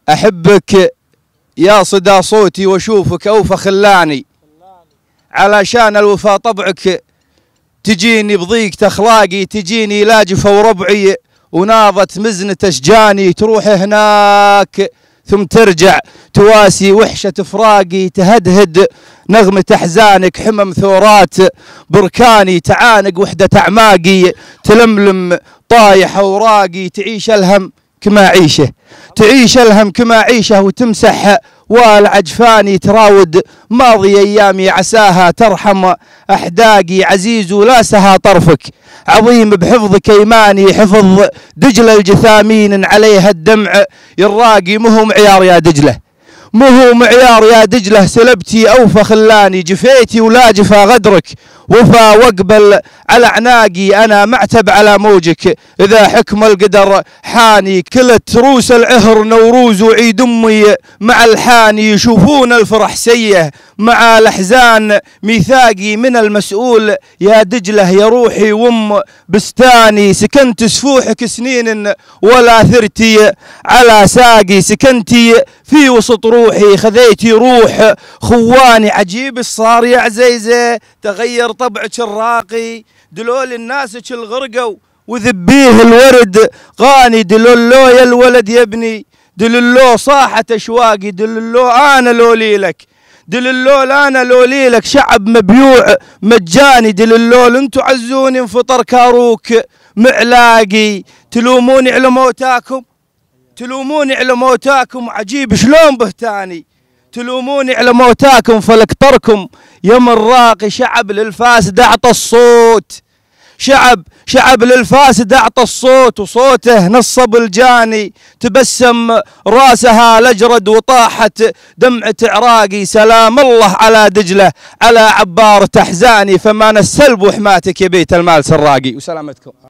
أحبك يا صدى صوتي واشوفك أوفى خلاني، علشان الوفا طبعك تجيني بضيقة أخلاقي، تجيني لاجفة وربعي وناضت مزنة أشجاني، تروح هناك ثم ترجع تواسي وحشة فراقي، تهدهد نغمة أحزانك حمم ثورات بركاني، تعانق وحدة أعماقي تلملم طايح أوراقي، تعيش الهم كما عيشه، تعيش الهم كما عيشه وتمسح والعجفاني، تراود ماضي أيامي عساها ترحم أحداقي، عزيز لا سها طرفك عظيم بحفظك إيماني، حفظ دجلة الجثامين عليها الدمع الراقي، مهو معيار يا دجلة، مهو معيار يا دجلة، سلبتي أوفى خلاني، جفيتي ولا جفا غدرك وفا واقبل على عناقي، أنا معتب على موجك إذا حكم القدر حاني، كلت روس العهر نوروز وعيد أمي مع الحاني، يشوفون الفرح سيه مع الأحزان ميثاقي، من المسؤول يا دجلة يا روحي وام بستاني، سكنت سفوحك سنين ولا ثرتي على ساقي، سكنتي في وسط روحي خذيتي روح خواني، عجيب صار يا عزيزة تغير طبعك الراقي، دلول الناسك الغرقوا وذبيه الورد غاني، دلولو يا الولد يا ابني دلولو صاحت اشواقي، دلولو انا لوليلك، دلولول انا لوليلك، شعب مبيوع مجاني، دلولول انتو عزوني انفطر كاروك معلاقي، تلوموني على موتاكم، تلوموني على موتاكم، عجيب شلون بهتاني، تلوموني على موتاكم فلكتركم يم الراقي، شعب للفاسد اعطى الصوت، شعب للفاسد اعطى الصوت، وصوته نصب الجاني، تبسم راسها لجرد وطاحت دمعة عراقي، سلام الله على دجلة على عبارة احزاني، فمان السلب وحماتك يا بيت المال سراقي، وسلامتكم.